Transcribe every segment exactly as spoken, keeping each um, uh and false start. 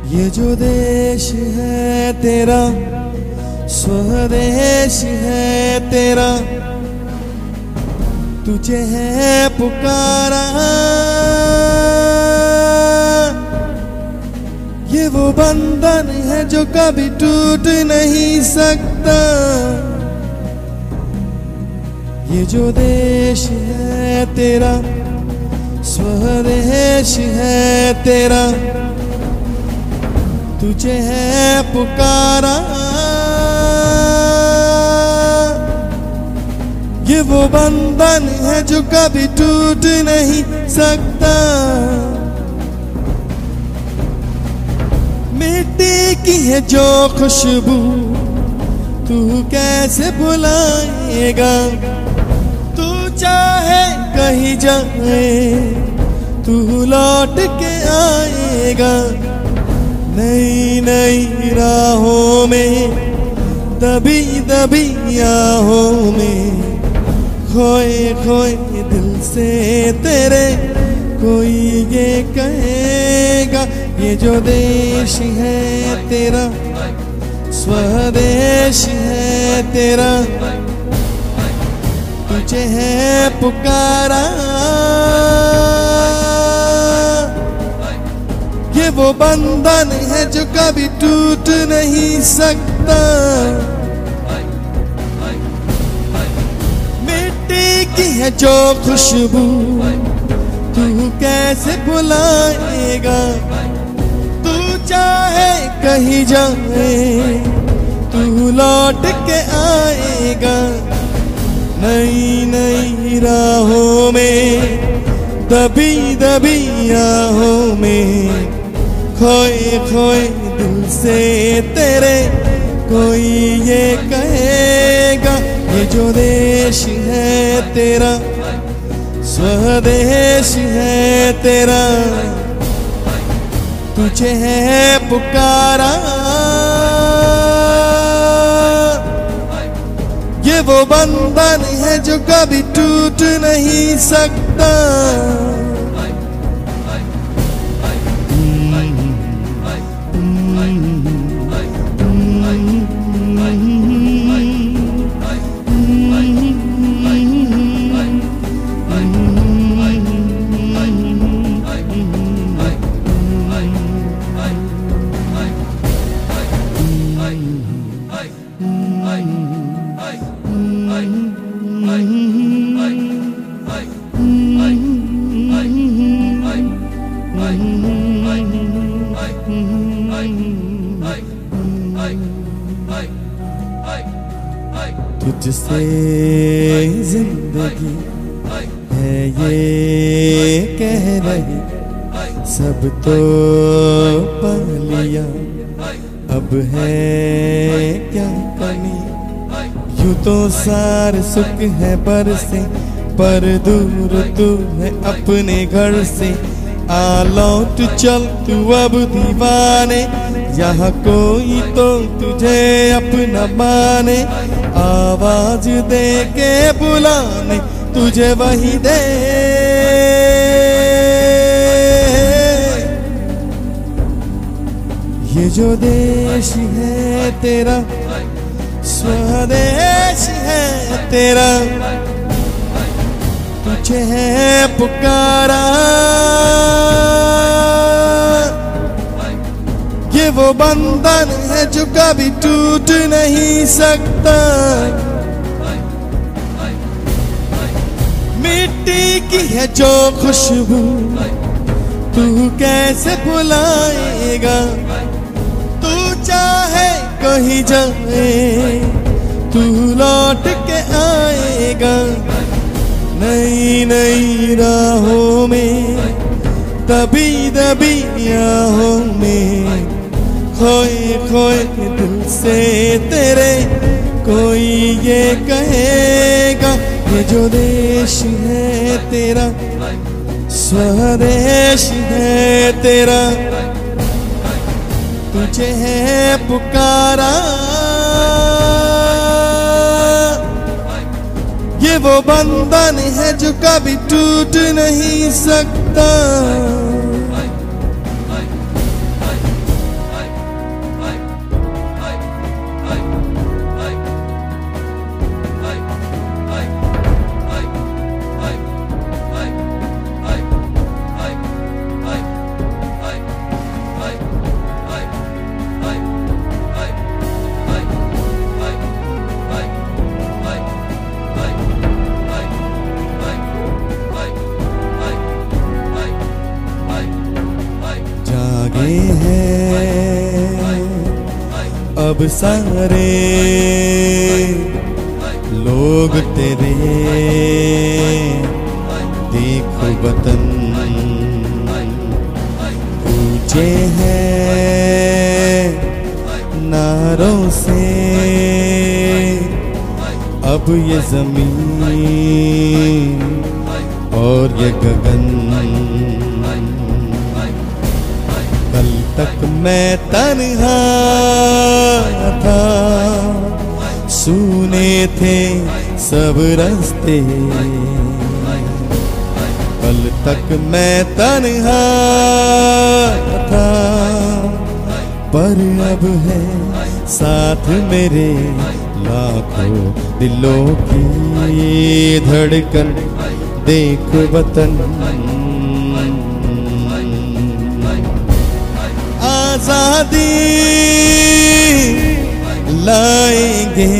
ये जो देश है तेरा, स्वदेश है तेरा, तुझे है पुकारा। ये वो बंधन है जो कभी टूट नहीं सकता। ये जो देश है तेरा, स्वदेश है तेरा, तुझे है पुकारा। ये वो बंधन है जो कभी टूट नहीं सकता। मिट्टी की है जो खुशबू तू कैसे भुलाएगा। तू चाहे कहीं जाए तू लौट के आएगा। नई नई राहों में, दबी दबी आहों में, खोए खोए दिल से तेरे कोई ये कहेगा। ये जो देश है तेरा, स्वदेश है तेरा, तुझे है पुकारा। ये वो बंधन है जो कभी टूट नहीं सकता। मिट्टी की है जो खुशबू तू कैसे भुलाएगा। तू चाहे कहीं जाए तू लौट के आएगा। नई नई राहों में, दबी दबी आहों में, खोए खोए दिल से तेरे कोई ये कहेगा। ये जो देश है तेरा, स्वदेश है तेरा, तुझे है पुकारा। ये वो बंधन है जो कभी टूट नहीं सकता। तुझसे जिंदगी है ये कह रही, सब तो पा लिया, अब है क्या कमी। यूं तो सार सुख है पर से, पर दूर तू है अपने घर से। आ लौट चल तू अब दीवाने, यहाँ कोई तो तुझे अपना माने। आवाज दे के बुलाने तुझे वही दे। ये जो देश है तेरा, स्वदेश है तेरा, तुझे है पुकारा। ये वो बंधन है जो कभी टूट नहीं सकता। मिट्टी की है जो खुशबू तू कैसे भुलाएगा। तू चाहे कहीं जाए तू लौट के आएगा। नई नई राहों में, दबी दबी आहों में, खोए खोए दिल से तेरे कोई ये कहेगा। ये जो देश है तेरा, स्वदेश है तेरा, तुझे है पुकारा। ये वो बंधन है जो कभी टूट नहीं सकता। हैं अब सारे लोग तेरे, देख वतन ऊंचे हैं नारों से अब ये जमीन और ये गगन। कल तक मैं तन्हा था, सुने थे सब रास्ते, कल तक मैं तन्हा था, पर अब है साथ मेरे लाखों दिलों की धड़कन, देख वतन। आजादी लाएंगे,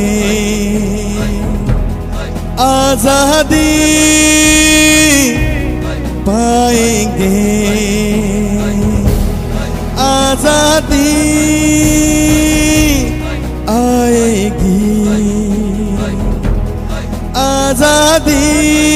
आजादी पाएंगे, आजादी आएगी, आजादी